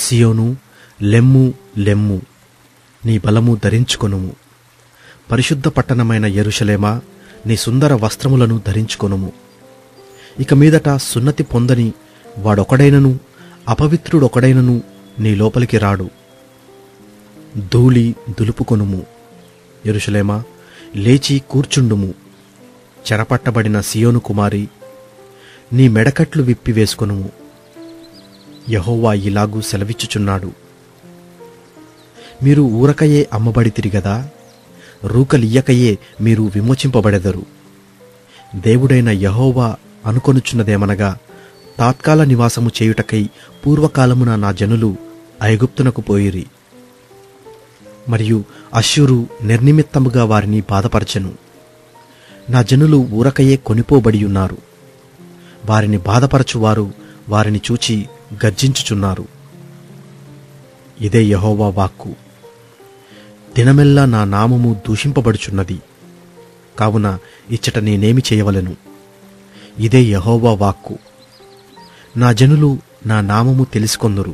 సియోను, లెమ్ము లెమ్ము, నీ బలము ధరించుకొనుము. పరిశుద్ధ పట్టణమైన యెరూషలేమా, నీ సుందర వస్త్రములను ధరించుకొనుము. ఇక మీదట సున్నతి పొందని వాడొకడైనను, అపవిత్రుడొకడైనను నీ లోపలికి రాడు. ధూళి దులుపుకొనుము. యెరూషలేమా, లేచి కూర్చుండుము. చెరపట్టబడిన సియోను కుమారి, నీ మెడకట్లు విప్పివేసుకొనుము. యెహోవా ఇలాగూ సెలవిచ్చుచున్నాడు, మీరు ఊరకయే అమ్మబడితిరి గదా, రూకలియ్యకయే మీరు విమోచింపబడెదరు. దేవుడైన యెహోవా అనుకొనుచున్నదేమనగా, తాత్కాల నివాసము చేయుటకై పూర్వకాలమున నా జనులు ఐగుప్తునకు పోయిరి. మరియు అష్షూరు నిర్నిమిత్తముగా వారిని బాధపరచెను. నా జనులు ఊరకయే కొనిపోబడియున్నారు. వారిని బాధపరచువారు వారిని చూచి గర్జించుచున్నారు. ఇదే యెహోవా వాక్కు. దినమెల్లా నా నామము దూషింపబడుచున్నది, కావున ఇచ్చట నేనేమి చేయవలెను? ఇదే యెహోవా వాక్కు. నా జనులు నా నామము తెలుసుకొందురు.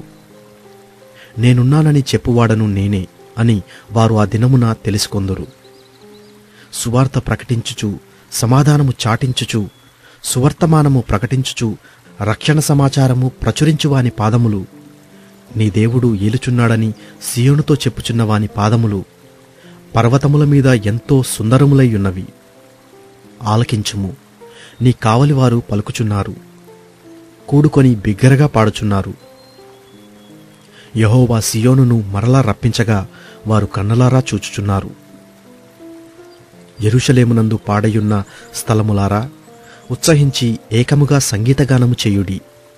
నేనున్నానని చెప్పువాడను నేనే అని వారు ఆ దినమున తెలుసుకొందురు. సువార్త ప్రకటించుచు, సమాధానము చాటించుచు, సువర్తమానము ప్రకటించుచు, రక్షణ సమాచారము ప్రచురించువాని పాదములు, నీ దేవుడు ఏలుచున్నాడని సియోనుతో చెప్పుచున్నవాని పాదములు పర్వతముల మీద ఎంతో సుందరములై ఉన్నవి. ఆలకించుము, నీ కావలివారు పలుకుచున్నారు, కూడుకొని బిగ్గరగా పాడుచున్నారు. యెహోవా సియోనును మరలా రప్పించగా వారు కన్నలారా చూచుచున్నారు. యెరూషలేమునందు పాడయున్న స్థలములారా, ఉత్సహించి ఏకముగా సంగీతగానము చేయుడి.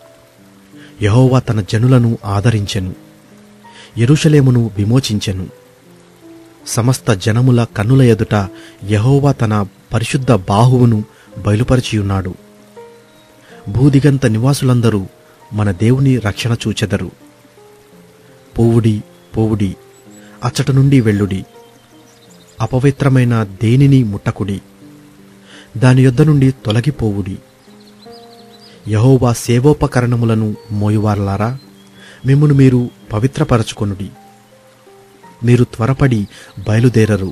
యెహోవా తన జనులను ఆదరించెను, యెరూషలేమును విమోచించెను. సమస్త జనముల కన్నుల ఎదుట యెహోవా తన పరిశుద్ధ బాహువును బయలుపరిచియున్నాడు. భూదిగంత నివాసులందరూ మన దేవుని రక్షణ చూచెదరు. పోవుడి, పోవుడి, అచ్చట నుండి వెళ్ళుడి. అపవిత్రమైన దేనిని ముట్టకుడి, దాని యొద్ద నుండి తొలగిపోవుడి. యెహోవా సేవోపకరణములను మోయువారలారా, మిమ్మును మీరు పవిత్రపరచుకొనుడి. మీరు త్వరపడి బయలుదేరరు,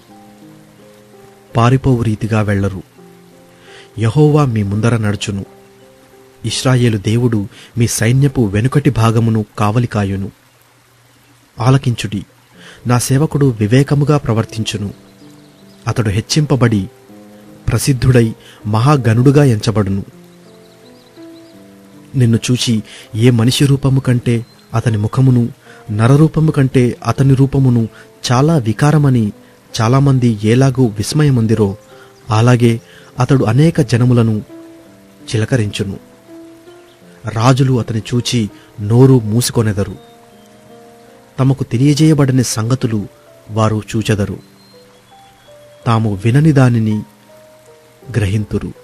పారిపోవు రీతిగా వెళ్ళరు. యెహోవా మీ ముందర నడుచును. ఇశ్రాయేలు దేవుడు మీ సైన్యపు వెనుకటి భాగమును కావలికాయును. ఆలకించుడి, నా సేవకుడు వివేకముగా ప్రవర్తించును. అతడు హెచ్చింపబడి ప్రసిద్ధుడై మహాగణుడుగా ఎంచబడును. నిన్ను చూచి ఏ మనిషి రూపము కంటే అతని ముఖమును, నరరూపము కంటే అతని రూపమును చాలా వికారమని చాలామంది ఏలాగూ విస్మయమందిరో, అలాగే అతడు అనేక జనములను చిలకరించును. రాజులు అతని చూచి నోరు మూసుకొనెదరు. తమకు తెలియజేయబడని సంగతులు వారు చూచెదరు, తాము వినని దానిని గ్రహింతురు.